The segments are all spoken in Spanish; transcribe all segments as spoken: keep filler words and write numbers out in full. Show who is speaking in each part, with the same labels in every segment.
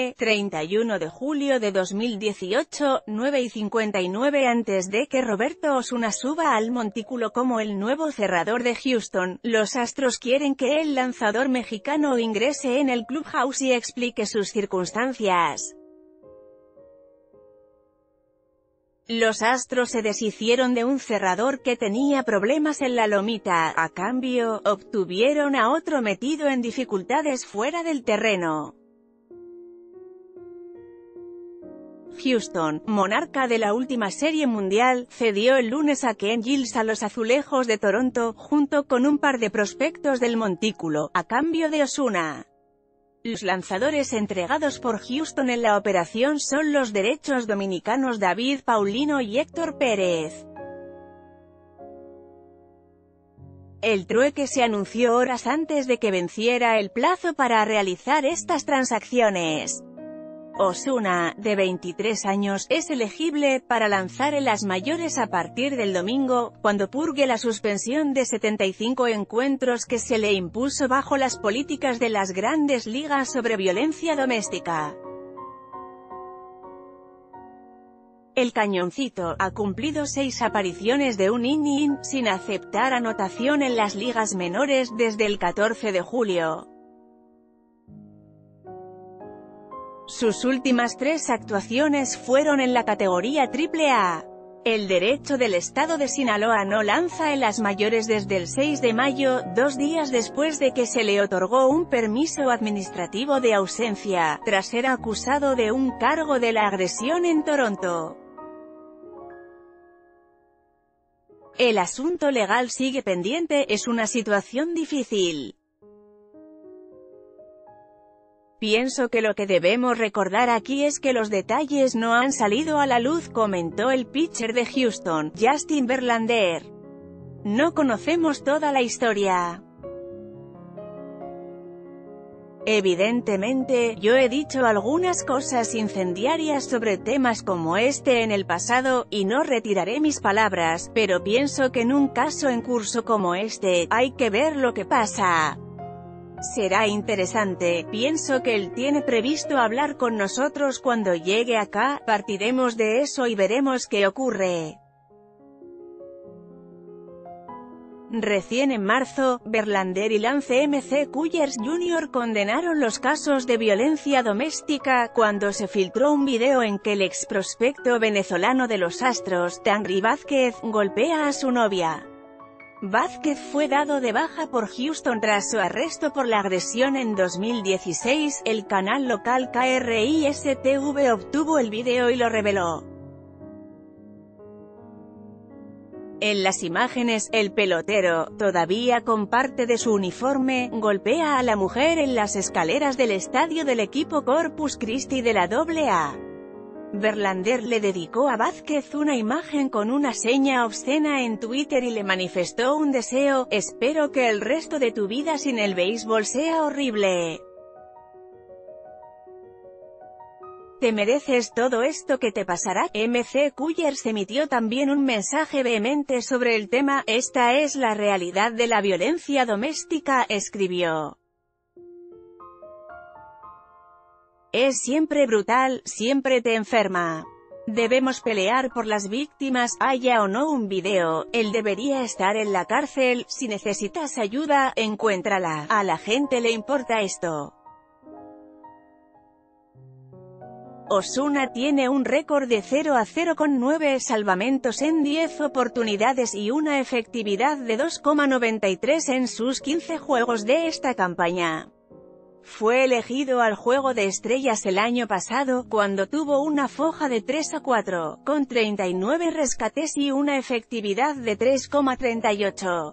Speaker 1: F, treinta y uno de julio de dos mil dieciocho, nueve y cincuenta y nueve. Antes de que Roberto Osuna suba al montículo como el nuevo cerrador de Houston, los Astros quieren que el lanzador mexicano ingrese en el clubhouse y explique sus circunstancias. Los Astros se deshicieron de un cerrador que tenía problemas en la lomita. A cambio, obtuvieron a otro metido en dificultades fuera del terreno. Houston, monarca de la última Serie Mundial, cedió el lunes a Ken Giles a los Azulejos de Toronto, junto con un par de prospectos del montículo, a cambio de Osuna. Los lanzadores entregados por Houston en la operación son los derechos dominicanos David Paulino y Héctor Pérez. El trueque se anunció horas antes de que venciera el plazo para realizar estas transacciones. Osuna, de veintitrés años, es elegible para lanzar en las mayores a partir del domingo, cuando purgue la suspensión de setenta y cinco encuentros que se le impuso bajo las políticas de las Grandes Ligas sobre violencia doméstica. El Cañoncito ha cumplido seis apariciones de un inning, sin aceptar anotación en las ligas menores desde el catorce de julio. Sus últimas tres actuaciones fueron en la categoría triple A. El derecho del estado de Sinaloa no lanza en las mayores desde el seis de mayo, dos días después de que se le otorgó un permiso administrativo de ausencia, tras ser acusado de un cargo de la agresión en Toronto. El asunto legal sigue pendiente, es una situación difícil. Pienso que lo que debemos recordar aquí es que los detalles no han salido a la luz, comentó el pitcher de Houston, Justin Verlander. No conocemos toda la historia. Evidentemente, yo he dicho algunas cosas incendiarias sobre temas como este en el pasado, y no retiraré mis palabras, pero pienso que en un caso en curso como este, hay que ver lo que pasa. Será interesante, pienso que él tiene previsto hablar con nosotros cuando llegue acá, partiremos de eso y veremos qué ocurre. Recién en marzo, Verlander y Lance M C Cullers junior condenaron los casos de violencia doméstica, cuando se filtró un video en que el ex prospecto venezolano de los Astros, Henry Vázquez, golpea a su novia. Vázquez fue dado de baja por Houston tras su arresto por la agresión en dos mil dieciséis, el canal local K R I S T V obtuvo el video y lo reveló. En las imágenes, el pelotero, todavía con parte de su uniforme, golpea a la mujer en las escaleras del estadio del equipo Corpus Christi de la doble A. Verlander le dedicó a Vázquez una imagen con una seña obscena en Twitter y le manifestó un deseo: espero que el resto de tu vida sin el béisbol sea horrible. ¿Te mereces todo esto que te pasará? M C Cullers emitió también un mensaje vehemente sobre el tema: esta es la realidad de la violencia doméstica, escribió. Es siempre brutal, siempre te enferma. Debemos pelear por las víctimas, haya o no un video. Él debería estar en la cárcel. Si necesitas ayuda, encuéntrala. A la gente le importa esto. Osuna tiene un récord de cero a cero con nueve salvamentos en diez oportunidades y una efectividad de dos coma noventa y tres en sus quince juegos de esta campaña. Fue elegido al Juego de Estrellas el año pasado, cuando tuvo una foja de tres a cuatro, con treinta y nueve rescates y una efectividad de tres coma treinta y ocho.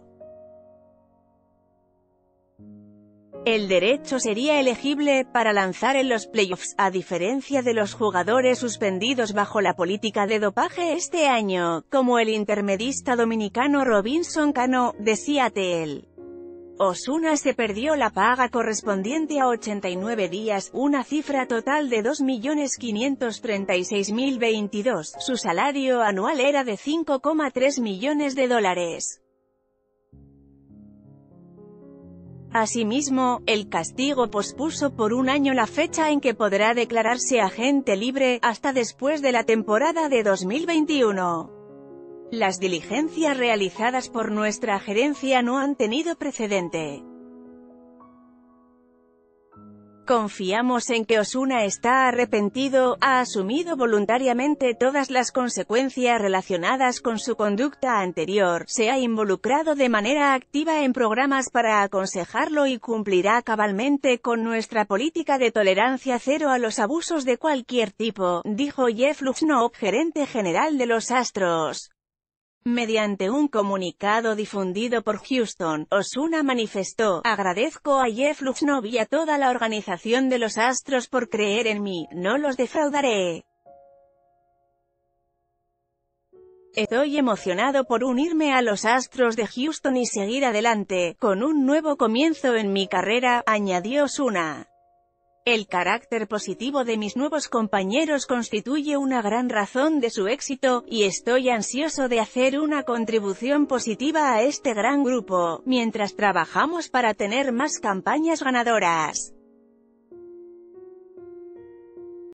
Speaker 1: El derecho sería elegible para lanzar en los playoffs, a diferencia de los jugadores suspendidos bajo la política de dopaje este año, como el intermedista dominicano Robinson Cano, de Seattle. Osuna se perdió la paga correspondiente a ochenta y nueve días, una cifra total de dos millones quinientos treinta y seis mil veintidós. Su salario anual era de cinco coma tres millones de dólares. Asimismo, el castigo pospuso por un año la fecha en que podrá declararse agente libre, hasta después de la temporada de dos mil veintiuno. Las diligencias realizadas por nuestra gerencia no han tenido precedente. Confiamos en que Ozuna está arrepentido, ha asumido voluntariamente todas las consecuencias relacionadas con su conducta anterior, se ha involucrado de manera activa en programas para aconsejarlo y cumplirá cabalmente con nuestra política de tolerancia cero a los abusos de cualquier tipo, dijo Jeff Luhnow, gerente general de los Astros. Mediante un comunicado difundido por Houston, Ozuna manifestó: "Agradezco a Jeff Luhnow y a toda la organización de los Astros por creer en mí, no los defraudaré. Estoy emocionado por unirme a los Astros de Houston y seguir adelante, con un nuevo comienzo en mi carrera", añadió Ozuna. El carácter positivo de mis nuevos compañeros constituye una gran razón de su éxito, y estoy ansioso de hacer una contribución positiva a este gran grupo, mientras trabajamos para tener más campañas ganadoras.